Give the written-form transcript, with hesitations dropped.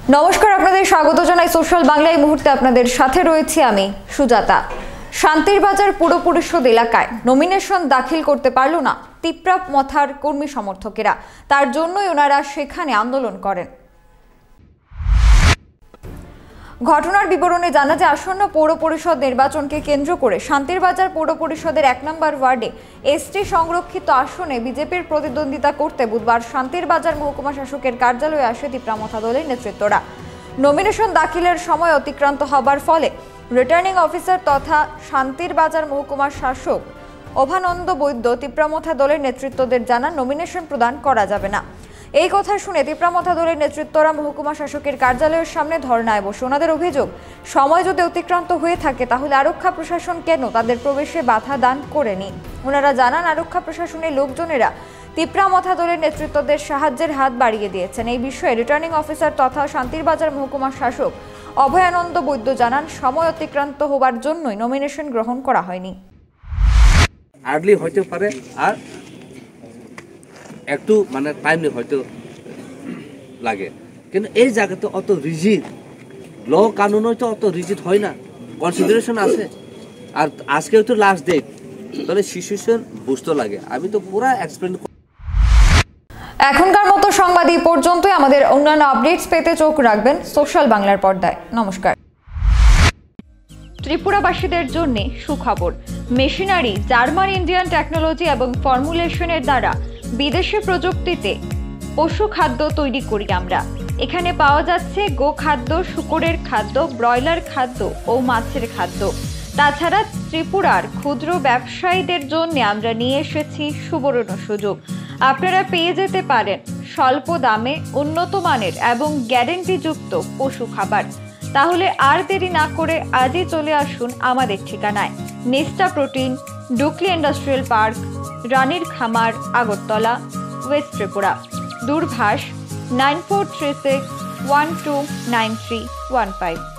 নমস্কার, আপনাদের স্বাগত জানাই সোশ্যাল বাংলা। এই মুহূর্তে আপনাদের সাথে রয়েছি আমি সুজাতা। শান্তির বাজার পুর পরিষদ এলাকায় নমিনেশন দাখিল করতে পারল না তিপ্রা মথার কর্মী সমর্থকেরা। তার জন্যই ওনারা সেখানে আন্দোলন করেন। ঘটনার বিবরণে জানা যায়, আসন্ন পৌর পরিষদ নির্বাচনকে কেন্দ্র করে শান্তির বাজার পৌর পরিষদের ১ নম্বর ওয়ার্ডে এসটি সংরক্ষিত আসনে বিজেপির প্রতিদ্বন্দ্বিতা করতে বুধবার শান্তির বাজার মহকুমা শাসকের কার্যালয়ে আসে তিপ্রা মথা দলের নেতৃত্বরা। নমিনেশন দাখিলের সময় অতিক্রান্ত হবার ফলে রিটার্নিং অফিসার তথা শান্তির বাজার মহকুমার শাসক অভানন্দ বৈদ্য তিপ্রা মথা দলের নেতৃত্বদের জানান নমিনেশন প্রদান করা যাবে না। এই কথা শুনে তিপ্রা মথা দলের নেতৃত্বরা মহকুমা শাসকের কার্যালয়ের সামনে ধর্নায় বসে। ওনাদের অভিযোগ, সময় যদি অতিক্রান্ত হয়ে থাকে তাহলে আরক্ষা প্রশাসন কেন তাদের প্রবেশে বাধা দান করেনি। ওনারা জানান, আরক্ষা প্রশাসনের লোকজনেরা তিপ্রা মথা দলের নেতৃত্বদের সাহায্যের হাত বাড়িয়ে দিয়েছেন। এই বিষয়ে রিটার্নিং অফিসার তথা শান্তির বাজার মহকুমা শাসক অভয়ানন্দ বৈদ্য জানান, সময় অতিক্রান্ত হওয়ার জন্যই নমিনেশন গ্রহণ করা হয়নি। আর্লি হইতে পারে আর একটু টাইমলি হয়তো লাগে, কিন্তু এই জায়গাতে অত রিজিড ল কানুন তো অত রিজিড হয় না, কনসিডারেশন আছে। আর আজকে তো লাস্ট ডেট, তাহলে সিচুয়েশন বুঝতে লাগে। আমি তো পুরা এক্সপ্লেন। এখনকার মতো সংবাদ এই পর্যন্তই। আমাদের অন্যান্য আপডেটস পেতে চোখ রাখবেন সোশ্যাল বাংলার পর্দায়। নমস্কার। ত্রিপুরাবাসীদের জন্য সুখবর। মেশিনারি, জার্মান ইন্ডিয়ান টেকনোলজি এবং ফর্মুলেশনের দ্বারা বিদেশি প্রযুক্তিতে পশু খাদ্য তৈরি করি আমরা। এখানে পাওয়া যাচ্ছে গো খাদ্য, শূকরের খাদ্য, ব্রয়লার খাদ্য ও মাছের খাদ্য। তাছাড়া ত্রিপুরার ক্ষুদ্র ব্যবসায়ীদের জন্য আমরা নিয়ে এসেছি সুবর্ণ সুযোগ। আপনারা পেয়ে যেতে পারেন স্বল্প দামে উন্নত মানের এবং গ্যারেন্টিযুক্ত পশু খাবার। তাহলে আর দেরি না করে আজই চলে আসুন আমাদের ঠিকানায়। Nesta protein, Dukli industrial park, রানীর খামার, আগরতলা, ওয়েস্ট ত্রিপুরা। দূরভাষ 9436129315।